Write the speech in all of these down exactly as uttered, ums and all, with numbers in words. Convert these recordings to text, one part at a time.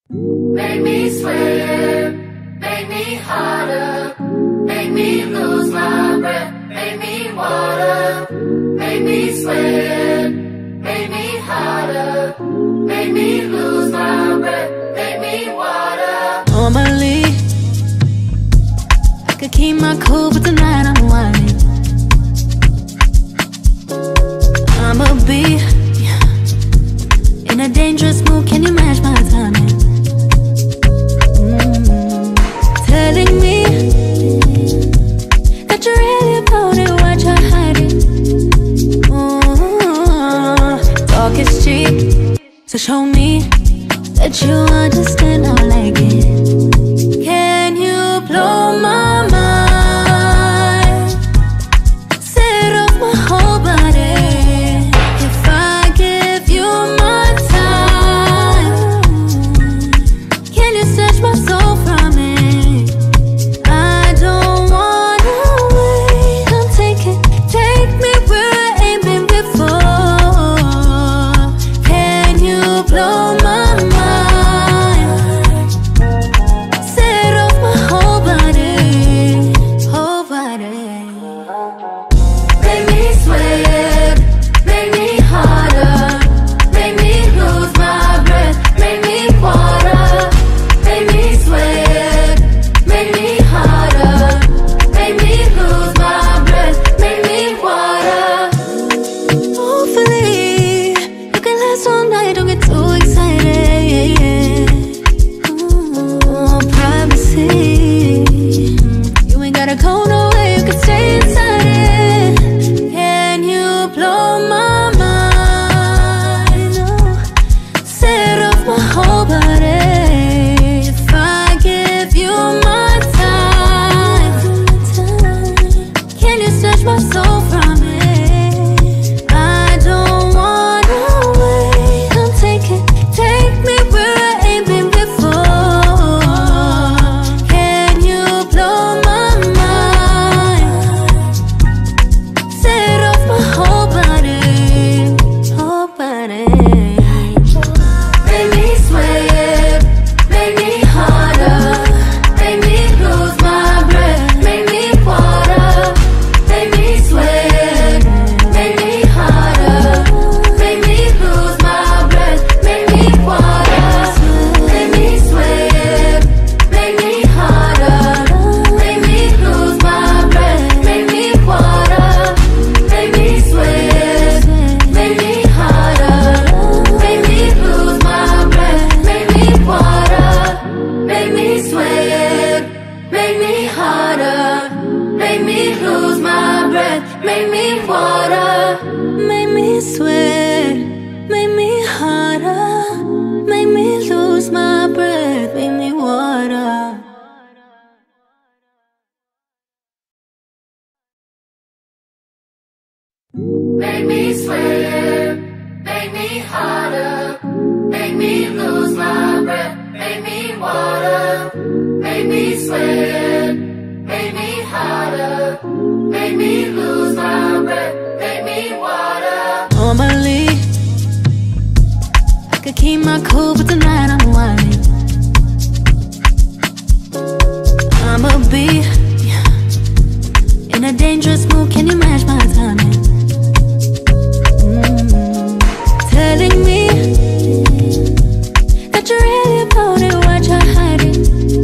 Make me sweat, make me harder, make me lose my breath, make me water. Make me sweat, make me harder, make me lose my breath, make me water. Normally, I could keep my cool, but tonight I'm whining. I'ma be in a dangerous mood, can you match my timing? Mm-hmm. Telling me that you're really about it, why try hiding? Mm-hmm. Talk is cheap, so show me that you understand, I like it. Can you blow my mind? Set off my whole body. If I give you my time, can you snatch my soul from me? I don't wanna wait. Come take it, take me where I ain't been before. Can you blow my mind? Set off my whole body, whole body. Make me sweat, make me harder, make me lose my breath, make me water. Make me sweat, make me harder, make me lose my breath, make me water. Hopefully, you can last all night, don't get too excited. Ooh, privacy. You ain't gotta go nowhere, you can stay inside it. Can you blow my mind? Oh, set off my whole body. If I give you my time, can you snatch my soul from me? I don't wanna wait. Come take it, take me where I ain't been before. Can you blow my mind? Set off my whole body, whole body. Make me sweat, make me harder, make me lose my breath, make me water. Make me sweat, make me harder, make me lose my breath, make me water. Make me sweat, make me harder, make me lose my breath, make me water. Make me sweat, make me harder, make me lose my breath, make me water. Make me sweat, make me harder, make me lose my breath, make me water. Make me sweat, make me harder, make me lose my breath, make me water. Make me sweat, make me harder, make me lose my breath, make me water. Make me sweat, make me harder, make me lose my breath, make me water. Normally, I could keep my cool, but tonight I'm whining. I'ma be in a dangerous mood, can you match my timing? Mm-hmm. Telling me that you're really about it, why try hiding?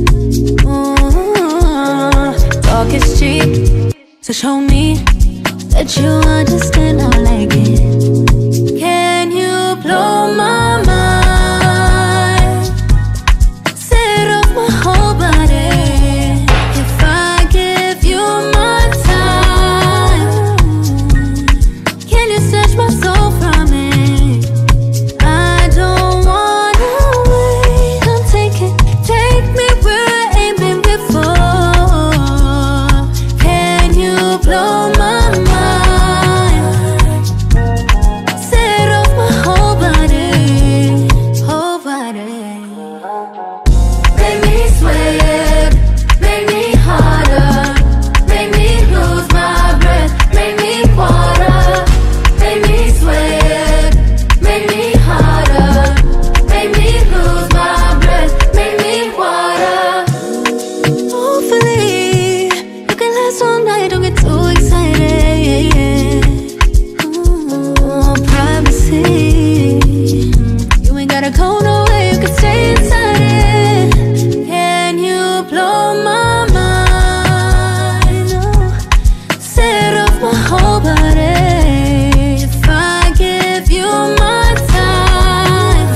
Ooh, talk is cheap, so show me that you understand, I like it. Can you blow my mind? Set off my whole body. If I give you my time, can you snatch my soul from me? I don't wanna wait. Come take it, take me where I ain't been before. Can you blow my mind? a corner where you could stay inside it. Can you blow my mind? Oh, set off my whole body. If I give you my time,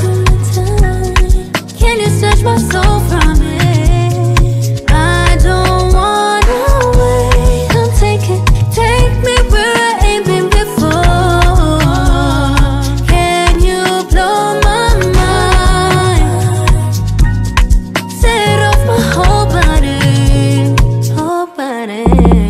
can you snatch my soul from it? I don't wanna wait. Come take it, take me where I ain't been before. Can you blow my mind? Set off my whole body, whole body.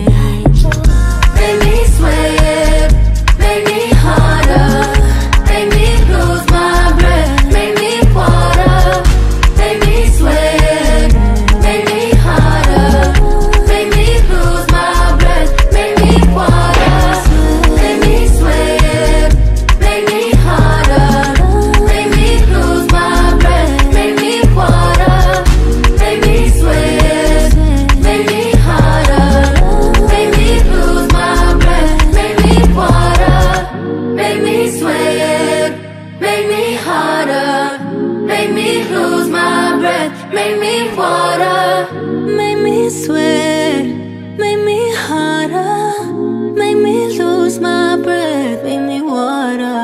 Make me sweat, make me harder, make me lose my breath, make me water, make me sweat, make me harder, make me lose my breath, make me water, make me sweat, make me harder, make me lose my breath, make me water, make me sweat, make me harder, make me lose my breath, make me water, make me sweat, make me harder, make me lose my breath, make me water. Make me sweat, make me harder, make me lose my breath, make me water.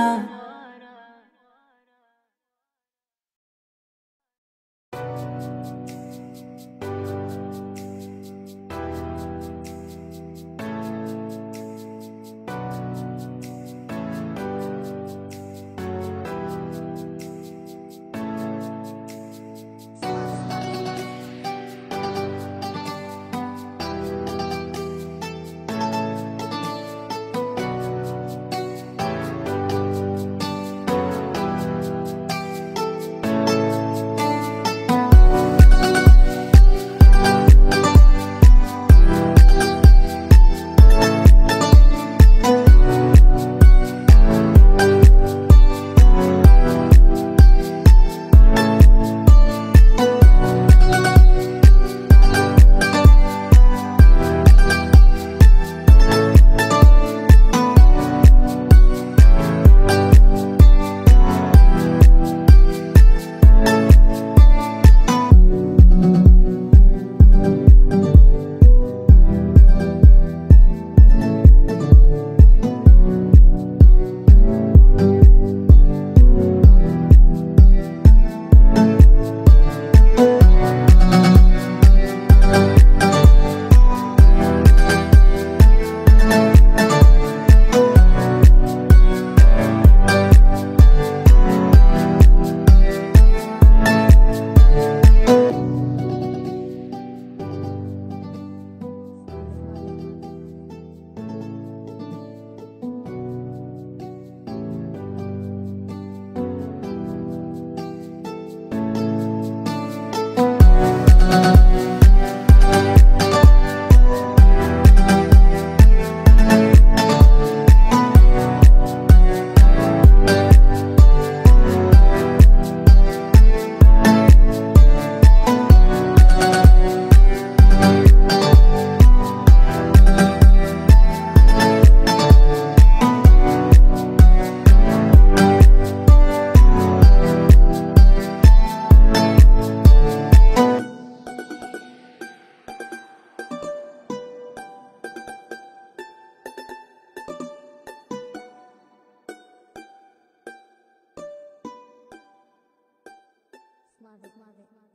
Love it, love it.